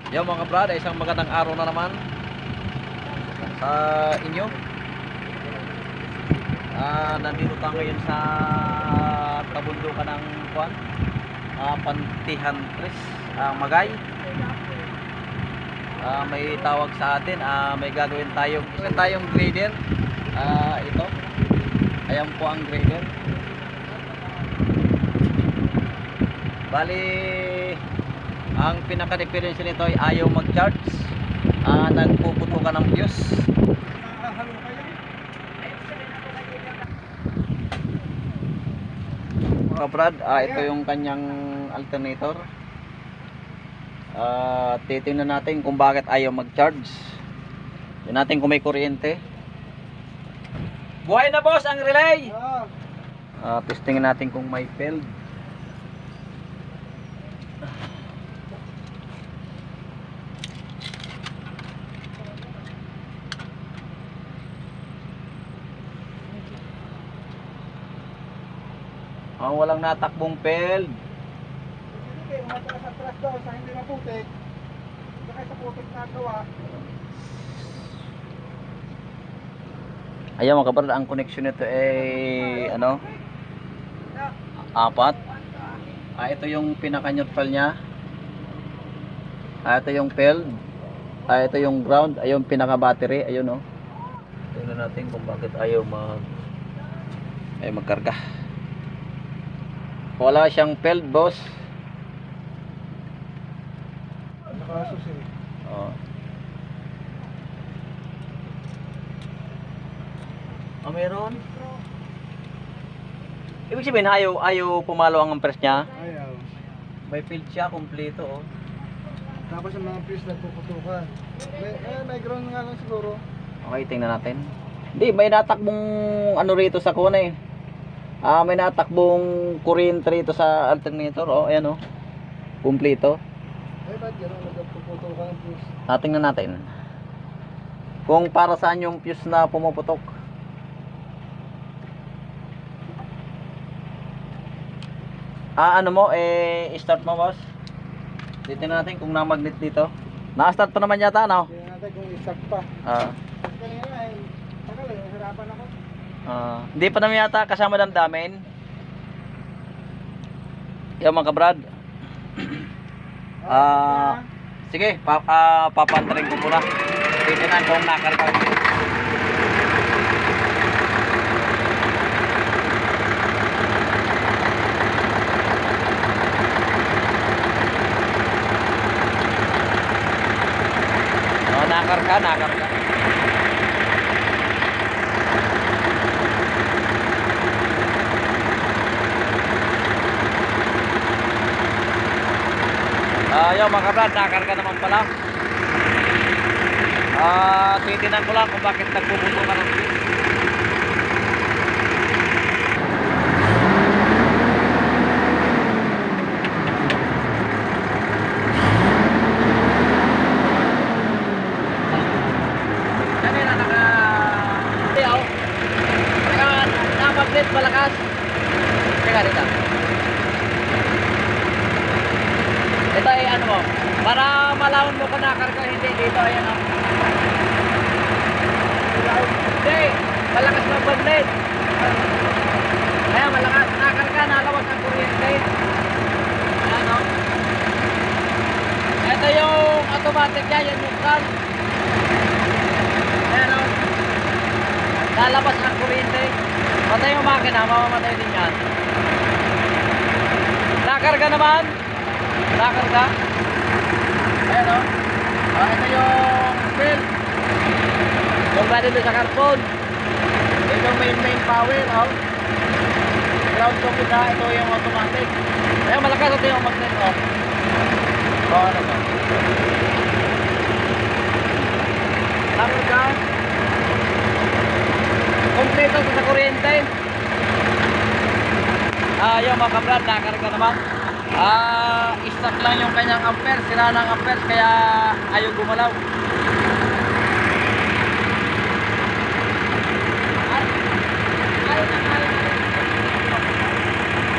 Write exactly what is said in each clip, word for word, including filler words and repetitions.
Yo mga brad, isang magandang araw na naman sa inyo. Ah, nandito tayo ngayon sa kabundukan ng Kuan, ah, Pantihan Tres, ah, Magay. Ah, may tawag sa atin, ah, may gagawin tayong isa tayong grader. Ah, ito. Ayan po ang grader. Bali, ang pinaka-difference nito ay ayaw mag-charge. Ah, nagpuputukan ng fuse. Mga brad, ah, ito yung kanyang alternator. Ah, titingnan natin kung bakit ayaw mag-charge. Tingnan natin kung may kuryente. Buhay na boss ang relay. Ah, testingin natin kung may failed. Ah, walang natakbong failed. Hindi, umata sa atras daw sa hindi maputik. Saka sa putik na gawa. Ayan mga kabrad, ang connection nito ay ano? Apat. Ah, ito yung pinaka-neutral niya. Ah, ito yung failed. Ah, ito yung ground. Ayun pinaka-battery. Ayun oh. Tingnan natin kung bakit ayaw mag ay magkarga. Wala siyang failed boss. Nakasus eh. Oh. Ah, meron? Ibig sabihin ayaw, ayaw pumalo ang amperes niya. Ayaw. May field siya, kompleto oh. Tapos yung mga fuse nagpuputukan. May, eh, may ground nga lang siguro. Okay, tingnan natin. Hindi, may natakbong ano rito sa kuna eh. Ah, may natakbong kuryente rito sa alternator. Oh, ayan oh. Kompleto. Eh, ba't gano'n nagpuputukan ng fuse? Tingnan natin. Kung para saan yung fuse na pumuputok. Ah, ano mo, eh, start mo boss. Titingnan natin kung na-magnet dito. Na-start pa naman yata, no? Tingnan natin kung isak pa. Ah. Kanina eh, takal eh, nahirapan ako. Ah, hindi pa naman yata kasama damdamin. Yung mga kabrad. Ah, sige, pa, ah, papantarin ko muna. Titingnan kung nakarga. Oh, nakarga, nakarga. Ayaw mga kabrad, nakarga naman pala. Ah, titinan ko lang kung bakit nagpuputo ka ng fuse. Kanina naka... Hindi ako. Naka... Naka-magnet malakas. Teka dito. Ito ay ano mo, para malaman mo kung nakarga hindi dito, ayan o. Hindi, malakas na magnet. Ayan, malakas, nakarga, nalawas ang kuryente. Ayan o. Ito yung automatic niya, yung neutral. Ayan o. Lalabas ang kuryente. Patay yung makina, mamamatay din yan. Nakarga naman. Nakarga. Ayan o. Oh, ito yung field. Yung galing doon sa carbon. Ito yung main main power. Oh. Ground socket na. Ito yung automatic. Ayan, malakas ito yung magnet. Oh. Oh, ano to? Nakarga. Kompleto sa kuryente. Ah, yung mga kabrad, nakarga naman. Ah, stuck lang yung kanyang ampere, sira ng ampere kaya ayaw gumalaw.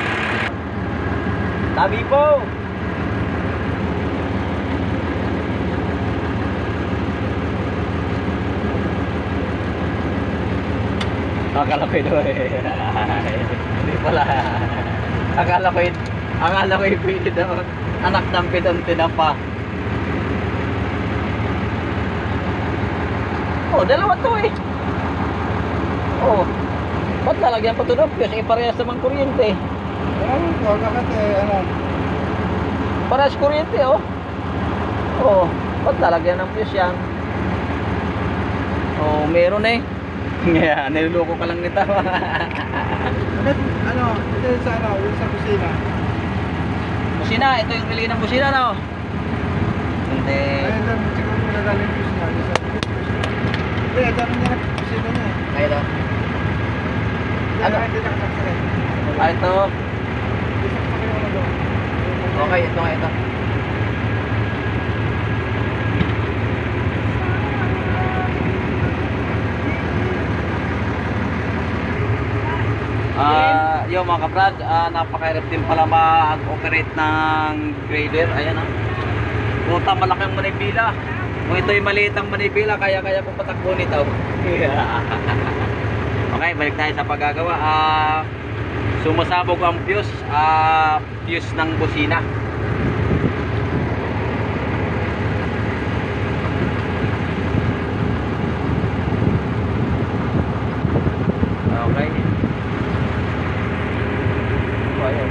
Tabi po. Akala ko ito eh. Hindi pala. Akala ko ito. Akala ko ito daw. Anak ng pitong tinapa. Oh, dalawa to eh. Oh. Ba't lalagyan pa ito ng fuse? Eh, parehas namang kuryente. Ano, huwag ka eh, ano. Parehas kuryente oh. Oh. Ba't lalagyan ng fuse yan? Oh, meron eh. Yeah, niloloko ka lang nito. Bakit, ano, ito yung sa ano, yung sa kusina. Busina, ito yung pili ng busina no. Hindi. Ayun lang, siguro pinagaling yung kusina. Yung sa kusina. Hindi, ito naman niya na kusina niya. Ay, ito. Hindi, Ano? hindi nakasaksakin. Ah, ito. Hindi saksakin yung ano doon. Okay, ito nga ito. Ah, yo mga kabrad, ah, napakahirap din pala mag-operate ng grader. Ayan ah. Puta, malaking manibila. Kung ito'y maliit ang manibila, kaya-kaya kong patakbo nito. Okay, balik tayo sa paggagawa. Ah, sumasabog ang fuse, ah, fuse ng busina. Okay. Oh, ayan.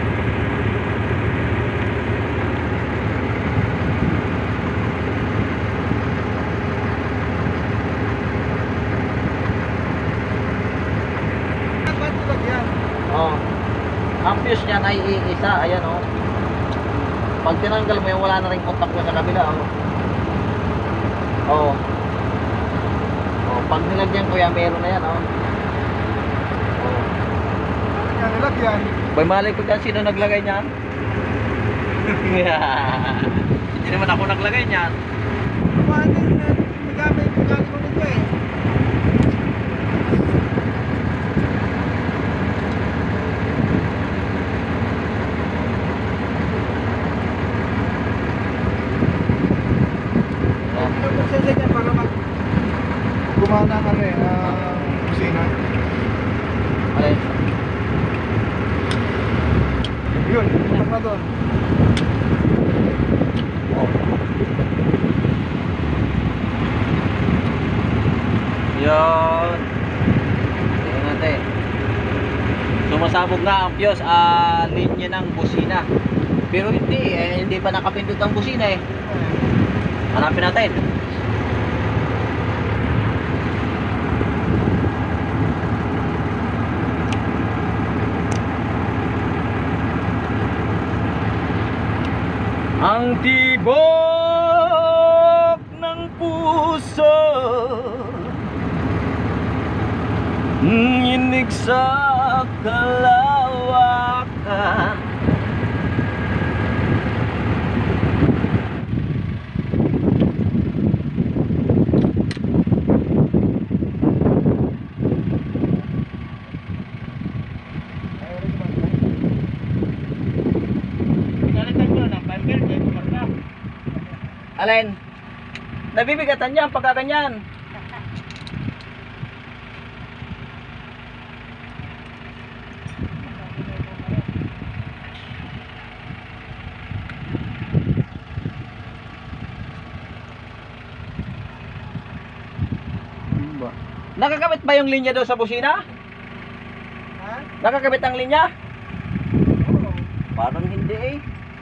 Ba't tulad yan? Oh. Ang fuse niyan ay iisa, ayan oh. Pag tinanggal mo yan, wala na rin contact mo sa kabila oh. Oh. Oh, pag nilagyan ko yan, meron na yan oh. Oh. Bakit nga nilagyan? Boy, malay ko dyan, sino naglagay niyan? Hindi naman ako naglagay niyan. Paano yung nagamit yung gamit mo nito eh? Ano po siya dyan para mag gumana ang ano eh, ah, kusina? Alin? Yun, pumunta na doon. Oh. Yun. Tingnan natin. Sumasabog na ang fuse, ah, linya ng busina. Pero hindi, eh, hindi pa nakapindot ang busina eh. Hanapin natin. Ang tibok ng puso, nginig sa kalawakan. Alin? Nabibigatan niya pagka ganyan. Nakakabit ba yung linya daw sa busina? Ha? Nakakabit ang linya? Oo. Parang hindi eh.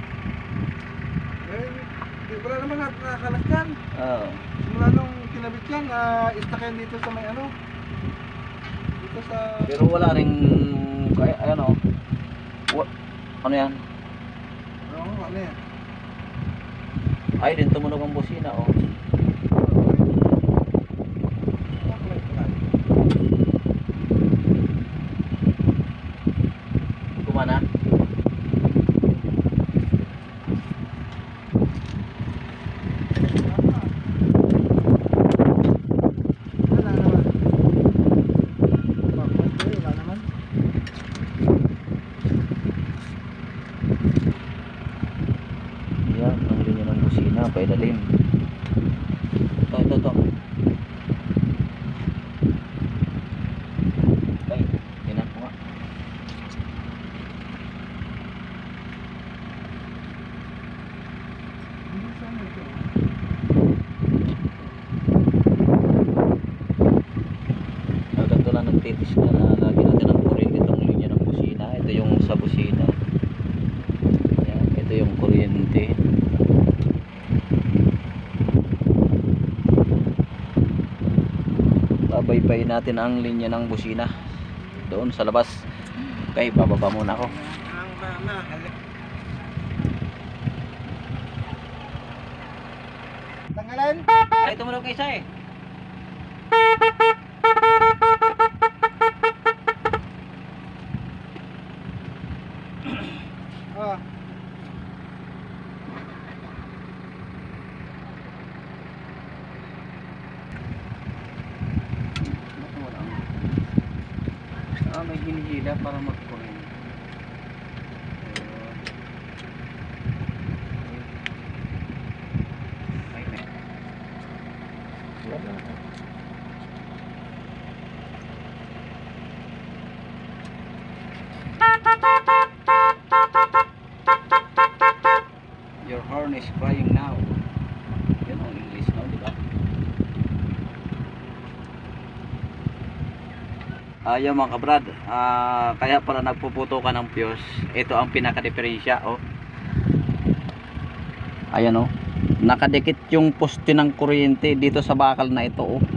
Eh, di wala naman nat- nakakalas yan. Oo. Simula nung kinabit yan, uh, istak yan dito sa may ano. Dito sa... Pero wala ring ay, ayan oh. Wa- ano yan? Oo, ano yan? Ay, din tumunog ang busina oh. Kumana. Wala naman. Bakit? Wala naman. Yan, ang linya ng busina, pailalim. ilalagay natin ang linya ng busina doon sa labas. Okay, bababa muna ako. Tanggalan? Ay, tumulong kayo isa eh. Oh. Ah, may hinihila para mag-kurin. Ay, may. Wala. Your horn is crying now. Yan ang English no, di ba? Ayaw mga kabrad, ah, kaya pala nagpuputo ka ng fuse. Ito ang pinaka-diferensya, oh. Ayan oh. Nakadikit yung poste ng kuryente dito sa bakal na ito, oh.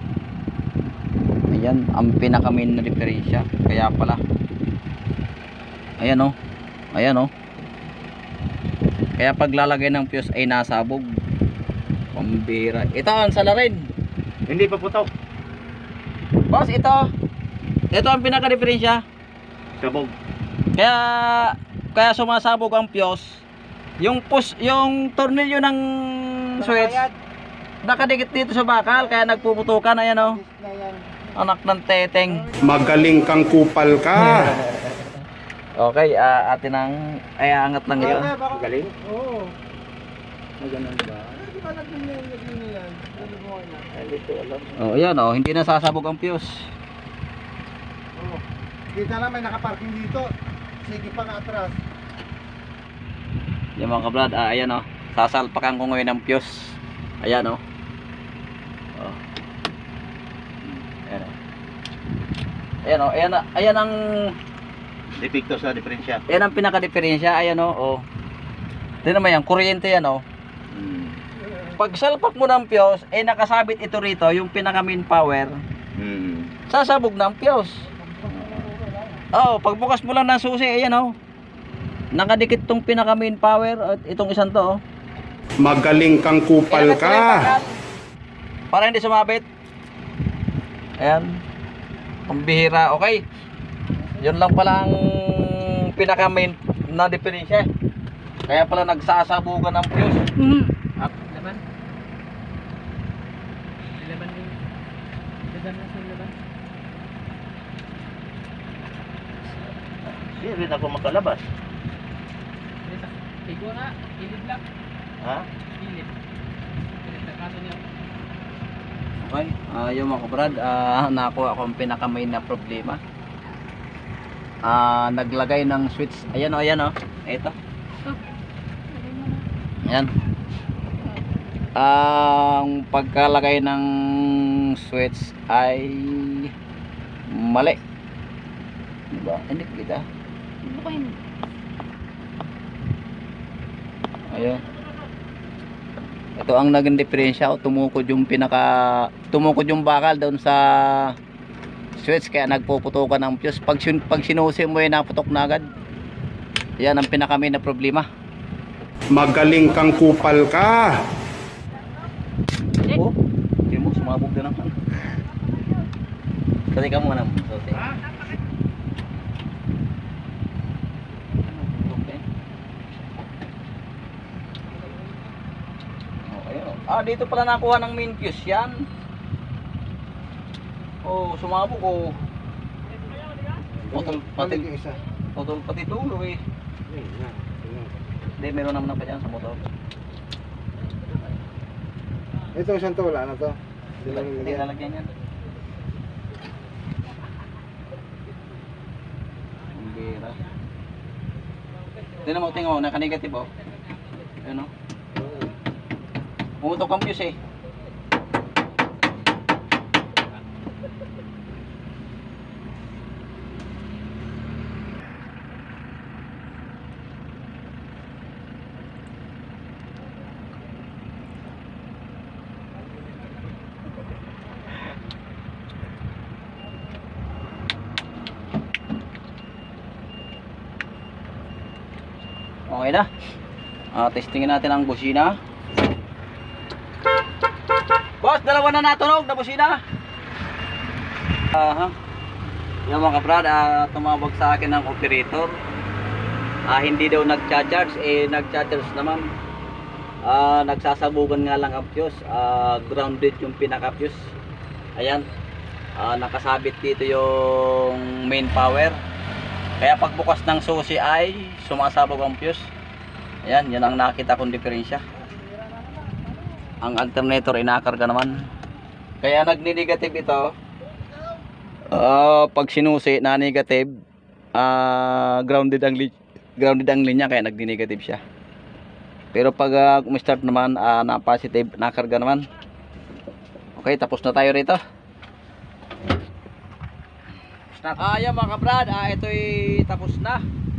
Ayan ang pinaka-main na diferensya. Kaya pala. Ayan oh. Ayan oh. Kaya paglalagay ng fuse ay nasabog. Pambira. Ito ang salarin. Hindi pa putok. Boss, ito. Ito ang pinaka-diferensya. Sabog. Kaya kaya sumasabog ang fuse. Yung push, yung tornilyo ng switch nakadikit dito sa bakal kaya nagpuputukan. Ayan oh. Anak ng teteng. Magaling kang kupal ka. Okay, uh, atin ang ay angat lang ito. Galing? Oo. Maganon ba? Di ba naglilinis yan? Naliguan yan. Hindi ko alam. Oh, ayan oh, hindi na sasabog ang fuse. Oo. Kita lang may nakaparking dito. Sige pa nga atras. Yung mga kabrad, ah, ayan oh. Sasalpakan ko ngayon ng fuse. Ayan oh. Oh. Ayan oh. Ayan oh, ayan, ayan ang Epekto sa diferensya. ayan ang pinaka-diferensya. Ayan oh. Oh. Tingnan mo yan, kuryente yan oh. Hmm. Pag salpak mo ng fuse, eh nakasabit ito rito, yung pinaka-main power. Hmm. Sasabog ng fuse. Oh, pagbukas mo lang ng susi, ayan oh. Nakadikit tong pinaka main power at itong isang to oh. Magaling kang kupal Ilagay ko lang yung ka. bakal para hindi sumabit. Ayan. Pambihira, okay. Yun lang pala ang pinaka main na diferensya. Kaya pala nagsasabugan ng fuse. Mm. At Laban. Laban din. Laban na sa laban. Hindi rin ako makalabas. Tigo nga, kilid lang. Ha? Kilid. Kilid na kaso niya. okay, ah yung mga kabrad, ah nakuha akong pinaka main na problema. Ah naglagay ng switch. Ayan oh, ayan oh. Ito. Ayan. Ang pagkalagay ng switch ay mali. Diba? Hindi kita. Bukain. Ayan. Ito ang naging diferensya. O, tumukod yung pinaka tumukod yung bakal doon sa switch kaya nagpuputukan ng fuse. Pag, pag sinusi mo yun, naputok na agad. Yan ang pinaka main na problema. Magaling kang kupal ka. Oh, hindi mo sumabog din naman. Kasi ka muna mo. Okay. Okay. Okay. Ah, dito pala nakuha ng main fuse yan. Oh, sumabog oh. Putol pati Balik yung isa. putol pati tulo eh. Hindi, meron naman pa dyan sa motor. Ito isang to, wala na to. Hindi lang Hindi nilagyan. lalagyan yan. Ang bira. Tingnan mo, tingnan mo, naka-negative oh. Ayun oh. Pumutok ang fuse eh. Okay na. Ah, testingin natin ang busina. Boss, dalawa na natunog na busina. Aha. Yung mga kabrad, ah, tumawag sa akin ng operator. Ah, hindi daw nagcha-charge, eh nagcha-charge naman. Ah, nagsasabugan nga lang ang fuse. Ah, grounded yung pinaka-fuse. Ayan. Ah, nakasabit dito yung main power. Kaya pagbukas ng susi ay sumasabog ang fuse. Ayan, yan ang nakita kong diferensya. Ang alternator inakarga naman. Kaya nagni-negative ito. Uh, pag sinusi na negative, uh, grounded ang grounded ang linya kaya nagni-negative siya. Pero pag uh, start naman uh, na positive, nakarga naman. Okay, tapos na tayo rito. Ah, yan mga kabrad, ah, ito'y tapos na.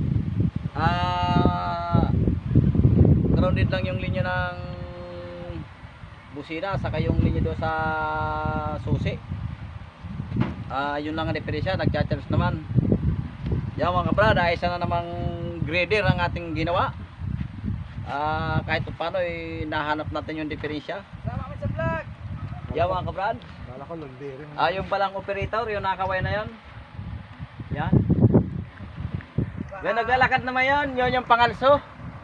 Ah, grounded lang yung linya ng busina saka yung linya doon sa susi. Ah, yun lang ang diferensya, nagcha-charge naman. Yan mga kabrad, ah, isa na namang grader ang ating ginawa. Ah, kahit paano eh, nahanap natin yung diferensya. Sama kami sa vlog. Yan mga kabrad. Kala ko landirin. Ah, yung palang operator, yung nakaway na yon. Yan. Yan, naglalakad naman yun. Yun yung pangalso.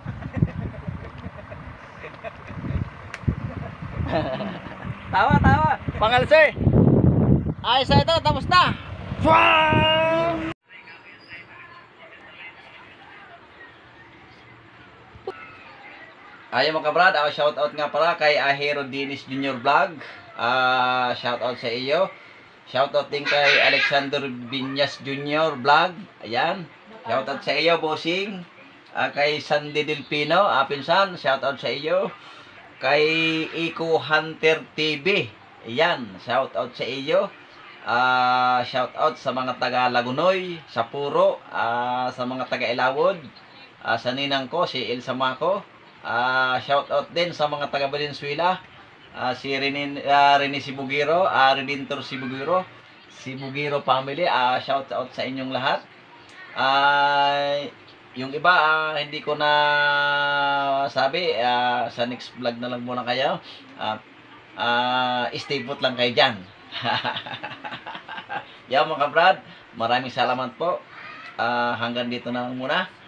Tawa, tawa. Pangalso eh. Ayos na ito, tapos na. Ayun mga kabrad, uh, shoutout nga pala kay Ahero Dinis Junior Vlog. Uh, shoutout sa iyo. Shoutout din kay Alexander Viñas Junior Vlog. Ayan. Shoutout sa iyo, bossing. Uh, kay Sandy Delpino, uh, pinsan. Shoutout sa iyo. Kay Eco Hunter T V. Ayan. Shoutout sa iyo. Uh, shoutout sa mga taga Lagunoy, sa Puro, uh, sa mga taga Ilawod, uh, sa ninang ko, si Elsa Mako. Uh, shoutout din sa mga taga Valenzuela. Uh, si Renin, uh, Rene Sibugiro, uh, Redentor Sibugiro, Sibugiro family, uh, shout out sa inyong lahat. Uh, yung iba, uh, hindi ko na sabi, uh, sa next vlog na lang muna kayo. Uh, uh, stay put lang kayo dyan. Yan mga brad, maraming salamat po. Uh, hanggang dito na lang muna.